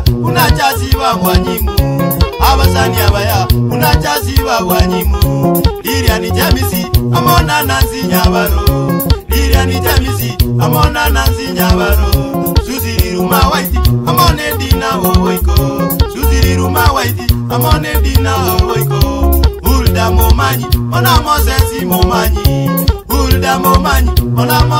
unachasiba wanyimu abasani abaya unachasiba wanyimu Lilian Jamisi amona Nancy Nyabaro Lilian Jamisi amona Nancy Nyabaro Suzy Ruma White amone Dina Owoiko Suzy Ruma White amone Dina Owoiko Hulda Momanyi ona Moses Momanyi Hulda Momanyi ona